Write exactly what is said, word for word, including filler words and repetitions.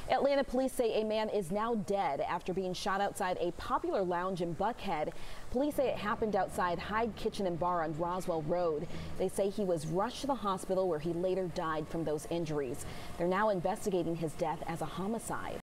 Atlanta police say a man is now dead after being shot outside a popular lounge in Buckhead. Police say it happened outside Hyde Kitchen and Bar on Roswell Road. They say he was rushed to the hospital where he later died from those injuries. They're now investigating his death as a homicide.